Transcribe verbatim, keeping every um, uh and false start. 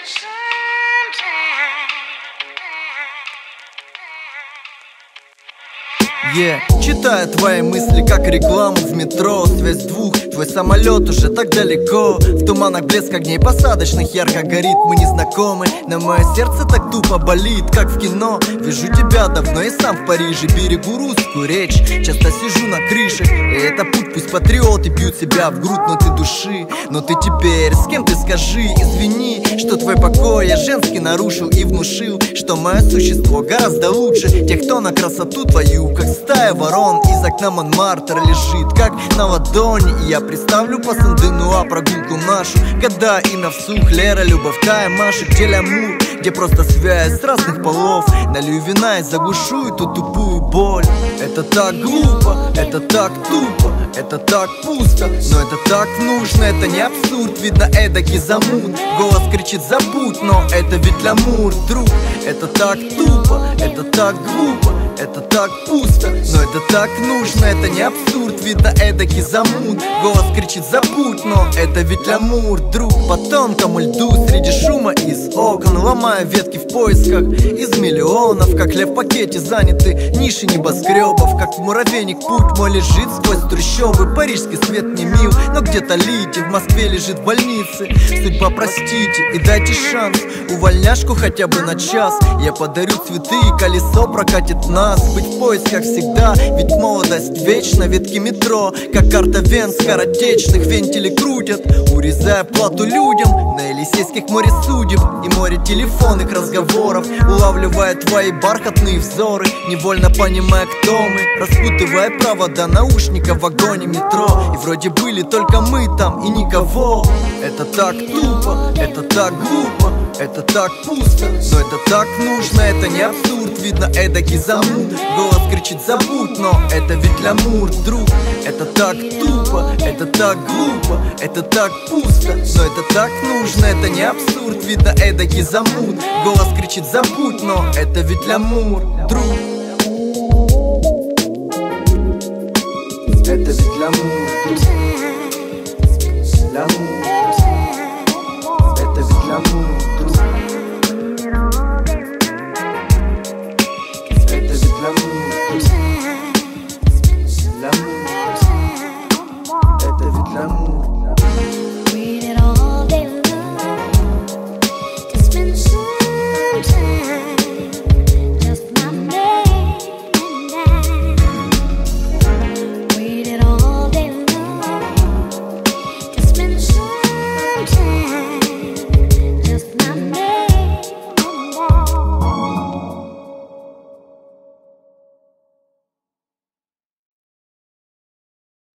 Yeah. Читая твои мысли, как рекламу в метро. Связь двух, твой самолет уже так далеко. В туманах блеск огней посадочных ярко горит. Мы не знакомы, но мое сердце так тупо болит, как в кино. Вижу тебя давно и сам в Париже. Берегу русскую речь, часто сижу на крышах. И это путь, пусть патриоты бьют себя в грудь, но ты души. Но ты теперь с кем ты, скажи? Извини, что твой покой я женский нарушил и внушил, что мое существо гораздо лучше тех, кто на красоту твою, как стая ворон из окна Монмартра лежит, как на ладони. И я представлю по Сен-Денуа прогулку нашу, когда имя вслух Лера, Любовь, Кая, Маша. Где лямур, где просто связь с разных полов. Налью вина и заглушу эту тупую боль. Это так глупо, это так тупо, это так пусто, но это так нужно. Это не абсурд, видно эдакий замут. Голос кричит забудь, но это ведь лямур, друг. Это так тупо, это так глупо, это так пусто, но это так нужно. Это не абсурд, видно эдакий замут. Голос кричит забудь, но это ведь лямур, друг. По тонкому льду среди шума из окон, ломая ветки в поисках из миллионов. Как лев в пакете заняты ниши небоскребов. Как в муравейник путь мой лежит сквозь трущобы. Парижский свет не мил, но где-то Лити в Москве лежит в больнице. Судьба, простите и дайте шанс, увольняшку хотя бы на час. Я подарю цветы и колесо прокатит нас. Быть в поисках всегда, ведь молодость вечна. Ветки метро, как карта вен скоротечных. Вентили крутят, урезая плату людям. На Елисейских море судеб и море телефонных разговоров. Улавливая твои бархатные взоры, невольно понимая, кто мы. Распутывая провода наушника в вагоне метро. И вроде были только мы там и никого. Это так тупо, это так глупо, это так пусто, но это так нужно. Это не абсурд, видно эдакий замут. Голос кричит забудь, но это ведь лямур, друг. Это так тупо, это так глупо, это так пусто, но это так нужно. Это не абсурд, видно эдакий замут. Голос кричит забудь, но это ведь лямур, друг. Это ведь лямур, друг. Лямур. Это ведь лямур, друг. Это ведь лямур, друг. Лямур. Это ведь лямур. Time